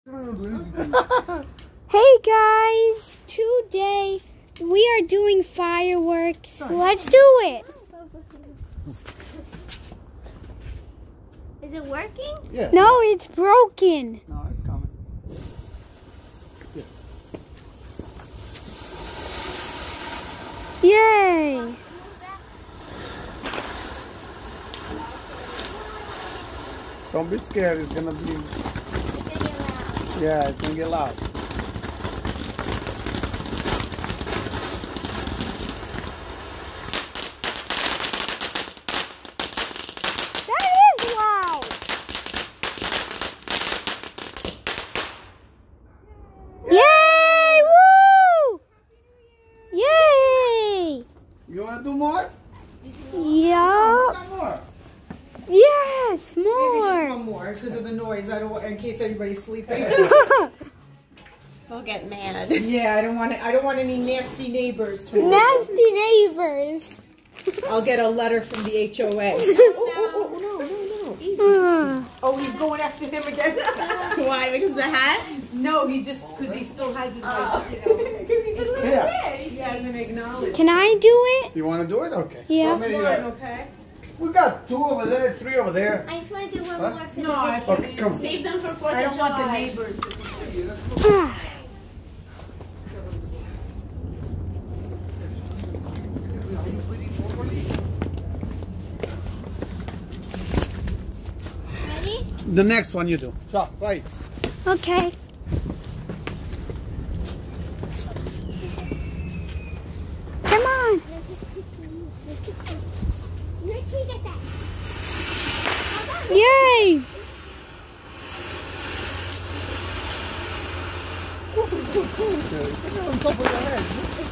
Hey guys, today we are doing fireworks. Let's do it. Is it working? Yeah. No, it's broken. No, it's coming. Yeah. Yay. Don't be scared. It's gonna be. It's gonna get loud. Yeah, it's gonna get loud. That is loud. Yay! Woo! Yay! You wanna do more? Yeah. One more. Yes, Maybe just more. one more because of the noise. I don't want, in case everybody's sleeping. They'll get mad. Yeah, I don't want any nasty neighbors tomorrow. Nasty neighbors. I'll get a letter from the HOA. No. Easy. Oh, he's going after him again. Why? Because of the hat? No, because he still hasn't, he hasn't acknowledged. Can I do it? You wanna do it? Okay. Yeah. How many you One, got? okay? We got 2 over there, 3 over there. I just want to do one Huh? more for No, I the Okay, come on. Save them for 4th of July. I don't want the neighbors to see you. Ah. Ready? The next one you do. So, wait. Okay. Come on. Ricky, get that. Yay. On top of your head.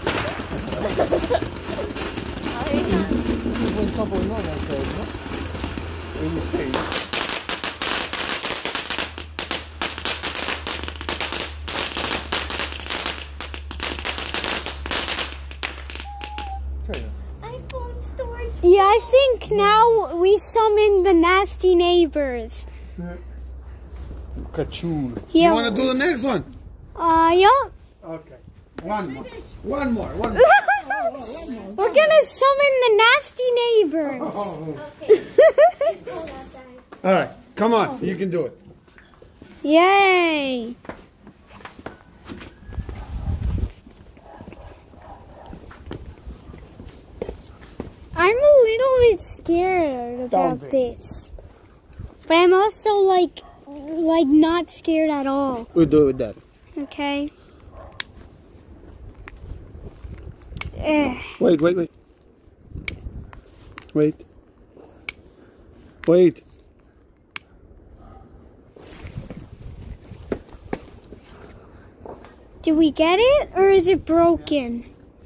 On top of your head, no? In the stage. iPhone storage. Yeah, I think now we summon the nasty neighbors. Ka-choo. Yeah. You wanna do the next one? Yeah. Okay. One more. One more. We're gonna summon the nasty neighbors. Okay. It's cold outside. All right. Come on. You can do it. Yay. I'm a little bit scared about Don't be. this. But I'm also like not scared at all. We'll do it with that. Okay. Eh. Wait. Wait. Did we get it or is it broken?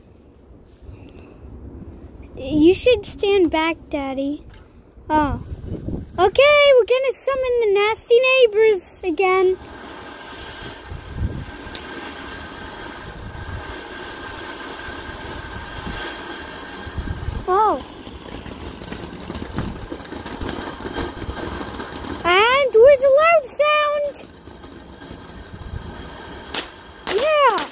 You should stand back, Daddy. Oh. Okay, we're gonna summon the nasty neighbors again. Oh. And where's the loud sound? Yeah.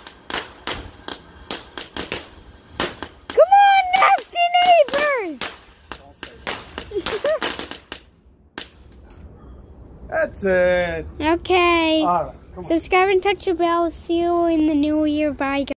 Come on, nasty neighbors. That's it. Okay. All right. Come on. Subscribe and touch the bell. See you in the new year. Bye, guys.